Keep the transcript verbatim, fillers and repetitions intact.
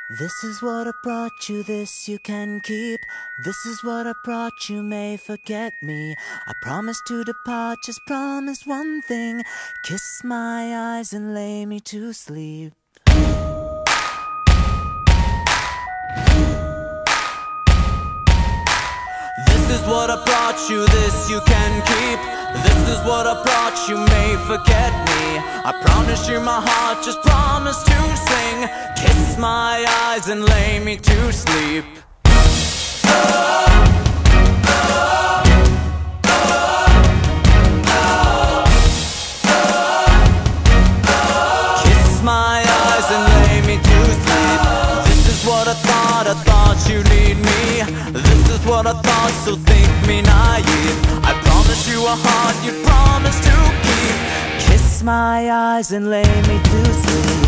This is what I brought you, this you can keep. This is what I brought you, may forget me. I promise to depart, just promise one thing. Kiss my eyes and lay me to sleep. This is what I brought you, this you can keep. This is what I brought you, may forget me. I promise you my heart, just promise to sing. Kiss my eyes and lay me to sleep. Kiss my eyes and lay me to sleep. This is what I thought, I thought you need me. This is what I thought, so think me naive. I promise you a heart you promise to keep. Kiss my eyes and lay me to sleep.